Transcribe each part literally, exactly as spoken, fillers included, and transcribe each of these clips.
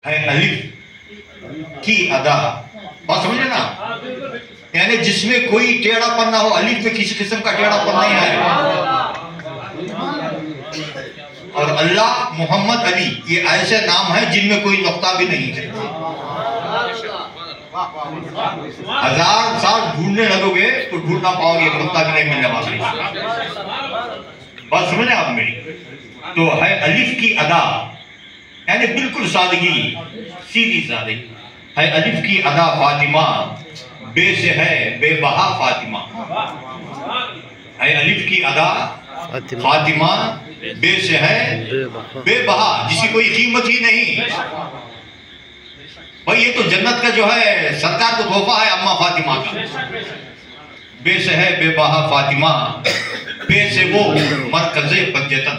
है अलिफ की अदा। बात समझे ना, यानी जिसमें कोई टेढ़ापन ना हो, अलिफ में किसी किस्म का टेढ़ापन नहीं है। और अल्लाह, मोहम्मद, अली, ये ऐसे नाम है जिनमें कोई नुक्ता भी नहीं है। हजार साल ढूंढने लगोगे तो ढूंढ ना पाओगे, नुक्ता भी नहीं मिलने वाला। बात समझे आप मेरी? तो है अलिफ की अदा, यानी बिल्कुल सादगी, सीधी सादगी। है अलिफ की अदा फातिमा, बे से है बेबहा फातिमा। है अलिफ की अदा फातिमा, बे से है बेबहा, जिसकी कोई कीमत ही नहीं। भाई ये तो जन्नत का जो है सरकार को तोहफा है अम्मा फातिमा का। बे से है बेबहा फातिमा, बे से वो मरकज़े पंजतन,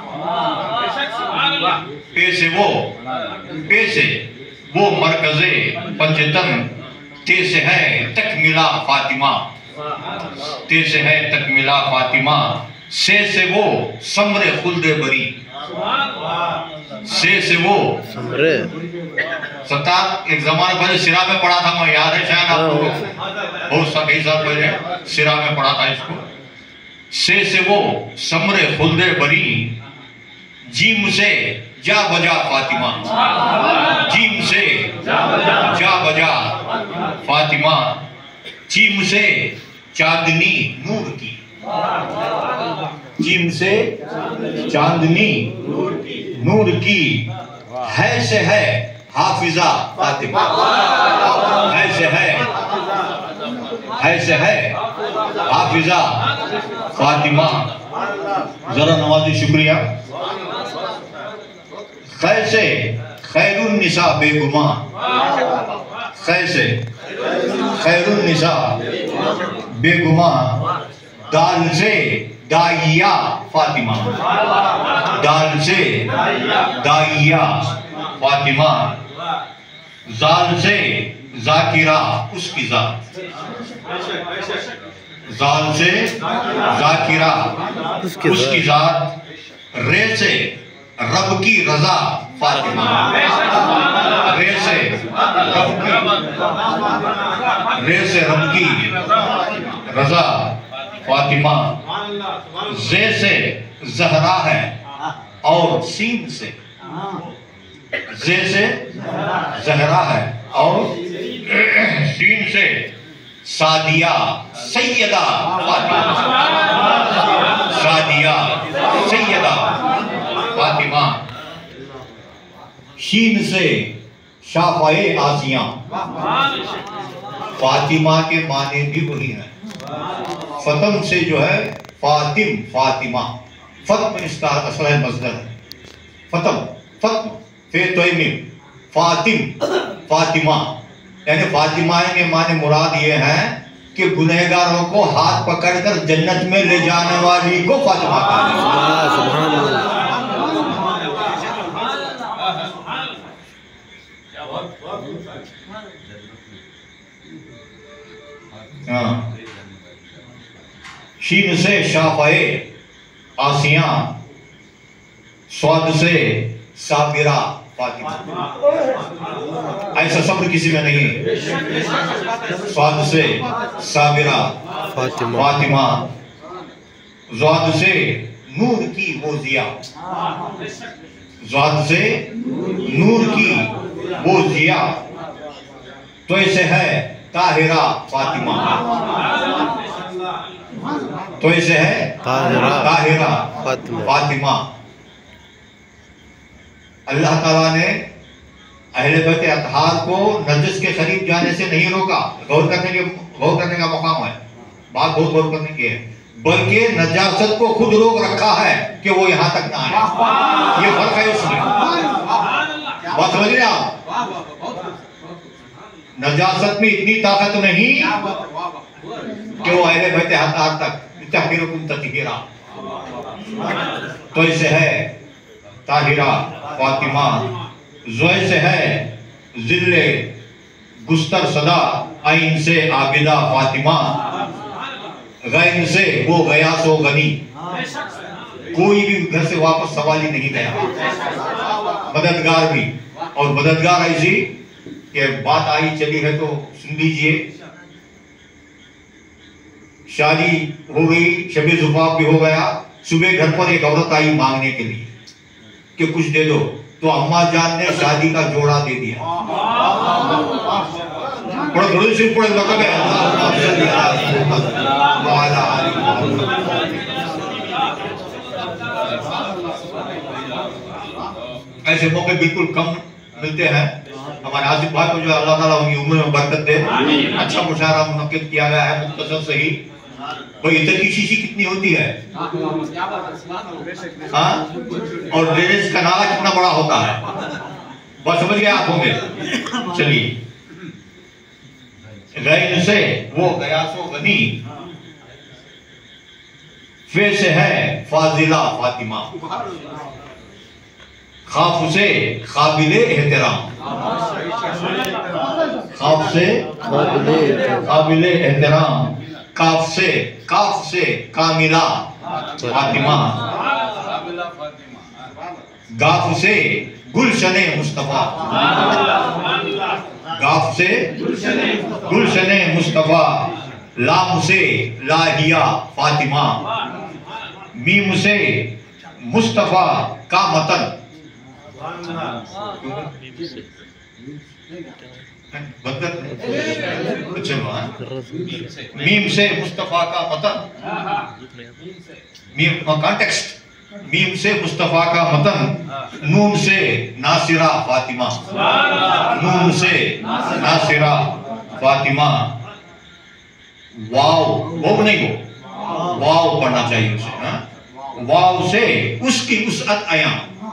पे से वो पे से वो मरकज़े पंजतन, ते से है तकमिला फातिमा, ते से है तकमिला फातिमा, से से वो समरे खुल्दे बरी, से से वो समरे। सत्तार एक जमाने पहले सिरा में पढ़ा था, मैं याद है शायद आपको, बहुत सा कई साल पहले सिरा में पढ़ा था इसको। से से वो समरे खुल्दे बरी, जीम से जा बजा फातिमा, जीम से जा बजा फातिमा, चीम से चांदनी नूर की, चीम से चांदनी नूर की, है से है हाफिजा फातिमा, है से है है से है हाफिजा फातिमा। जरा नवाजी शुक्रिया। कैसे खैरुन निसा बेगुमा, कैसे खैरुन निसा बेगुमा, दाल से दाइया फातिमा, दाल से दाइया फातिमा, जाल से जाकिरा उसकी जात, जाल से जाकिरा उसकी जात, रे से रब की रजा फातिमा, रे से रब की रे से रब की रजा फातिमा, जे से जहरा है और सीन से, जे से जहरा है और सीन से सादिया सैयदा फातिमा, सादिया सैयदा फातिमा। शीन से शाफाए आसिया, फातिमा के माने भी वही है। फतम से जो है फातिम फातिमा, फतम इसका असल है मज़दर है। फतम फतम फे तोयमिम, फातिम फातिमा, यानी फातिमा के माने मुराद ये है कि गुनहगारों को हाथ पकड़कर जन्नत में ले जाने वाली को फातिमा कहते हैं। शीन से शाफाए आसिया, स्वाद से साबिरा फातिमा। ऐसा सब्र किसी में नहीं है। स्वाद से साबिरा फातिमा, फातिमा। ज़्वाद से नूर की वो जिया, ज़्वाद से नूर की वो जिया, तो ऐसे है ताहिरा फातिमा, तो ऐसे है ताहिरा ताहिरा फातिमा, फातिमा। अल्लाह ताला ने अहले बैत अतहार को नजस के करीब जाने से नहीं रोका। गौर करने के गौर करने का मकाम है, बात बहुत गौर करने की है। बल्कि नजासत को खुद रोक रखा है कि वो यहाँ तक ना आए। ये फर्क है उसमें। बात समझ रहे आप? नजासत में इतनी ताकत नहीं कि वो अहले बैत अतहार तक तहकीरुकुम तत्हीरा, तो ऐसे है ताहिरा फातिमा। ज़ोए से है जिल्ले गुस्तर सदा, आइन से आबिदा फातिमा। गैन से वो गया सो गनी, कोई भी घर से वापस सवाल ही नहीं गया, मददगार भी और मददगार ऐसी कि बात आई चली है तो सुन लीजिए। शादी हो गई, शबे जुफाफ भी हो गया। सुबह घर पर एक औरत आई मांगने के लिए कि कुछ दे दो, तो अम्मा जान ने शादी का जोड़ा दे दिया। बड़ा थोड़ी सी पड़े मतलब है। ऐसे मौके बिल्कुल कम मिलते हैं। हमारे आसिफ भाई को जो अल्लाह ताला उनकी उम्र में बरकत दे, अच्छा मुशायरा मुनक्किद किया गया है मुख्तसर सही। भाई इतर की शीशी कितनी होती है, हाँ, और ड्रेनेज का नाला कितना बड़ा होता है, बस समझ गए आप होंगे। चलिए, गैन से वो गयासो गनी, फे से है फाजिला फातिमा, खाफ से काबिले एहतराम, खाफ से काबिले एहतराम, काफ से काफ से कामिला फातिमा, गाफ से गुलशने मुस्तफा, गाफ से गुलशने मुस्तफा, लाम से लाहिया फातिमा, मीम से मुस्तफा का मतन, मीम से मुस्तफा का मतन, मीम कॉन्टेक्स्ट, मीम से मुस्तफा का मतन, नून से नासिरा फातिमा, नून से नासिरा फातिमा, वाव वो नहीं हो वाव पढ़ना चाहिए उसे, हाँ? वाव से उसकी उसअत आया,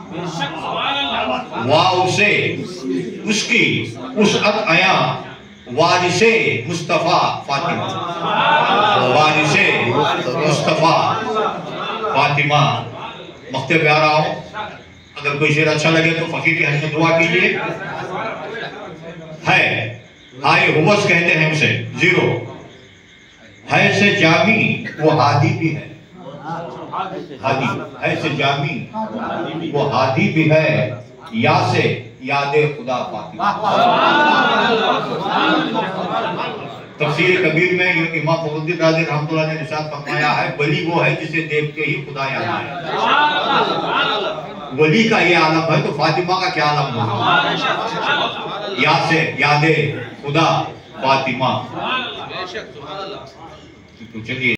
वाव से उसकी उसअत आया, वारिसे मुस्तफा फातिमा, वारिसे मुस्तफा फातिमा। मख्ते प्यारा हो, अगर कोई शेर अच्छा लगे तो फकीर के हज में दुआ कीजिए। है हाय हुवस कहते हैं उसे, जीरो है से जामी वो हादी भी है, हादी है से जामी वो हादी भी है, या से यादे खुदा फातिमा। तफसीर कबीर में इमाम फखरुद्दीन राज़ी रहमतुल्लाह ने इरशाद फरमाया है, वली वो है जिसे देख के ही खुदा याद आए। वली का ये आलम है तो फातिमा का क्या आलम है? या से यादे खुदा फातिमा। तो चलिए।